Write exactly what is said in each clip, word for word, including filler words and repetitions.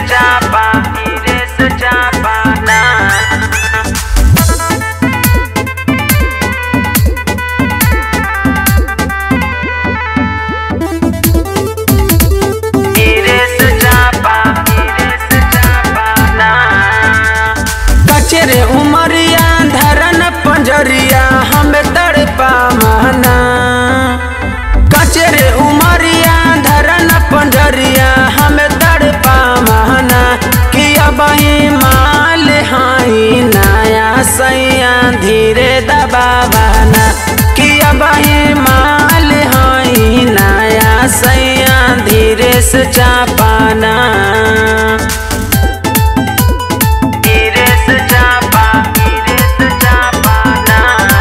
चापा धीरे से चापा ना। धीरे से चापा धीरे से चापा ना। कचरे उमरिया धरन पंजरिया हमें तड़पा महना। कचरे उमरिया धरन पंजरिया हमें तड़पा महना। किया बही माल हाई नया सैया धीरे दबावना। किया बही माल हाई नया सैया धीरे से चापाना। धीरे से चापा धीरे से चापा ना।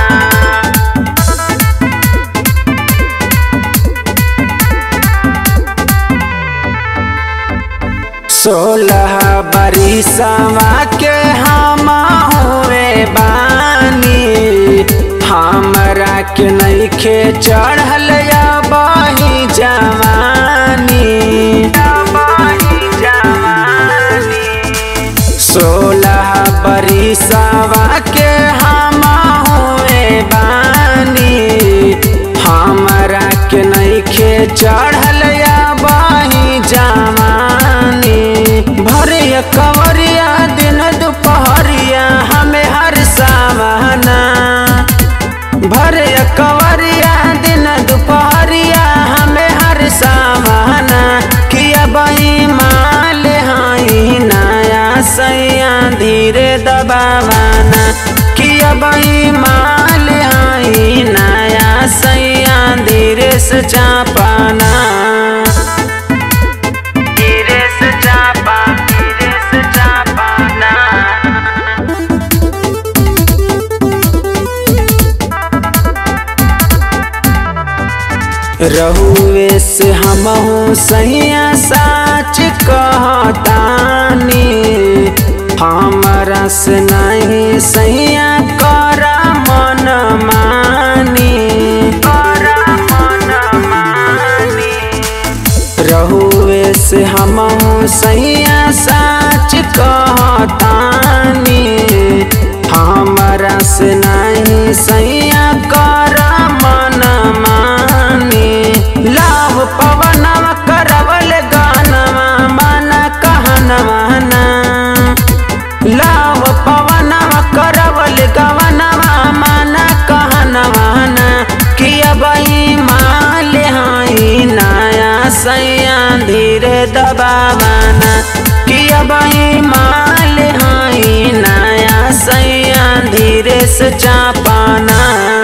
सोलह बरिसवा के हम हुए बानी। हमरा के नइखे चढ़ल बही जवानी। बही जवानी। सोलह बरिसवा के हम हुए बानी। हमरा के नइखे चढ़ल बही जवानी। भरे कवरिया दिन दोपहरिया हमें हर सावना। भरे कवरिया दिन दोपहरिया हमें हर सावना। किया बही माल हाई नया सैया धीरे दबावना। किया बही माल हाई नया सैया धीरे से चापाना। धीरे से चापा धीरे से चापा ना। रहुए से हमहू सैया साच कहतानी। हमरा से नहीं सैया करा मन मानी। करा मन मानी। रहुए से हमहू सैया साच कहतानी। हमरा से नहीं सैया करा मन मानी। लाभ पवनवा करवल गानवा माना कहनवा ना। लाभ पवनवा करवल गवनवा माना कहनवा ना। किया बही माल हाई नया सैया धीरे दबावना। किया बही माल हाई नया सैया धीरे से चापाना।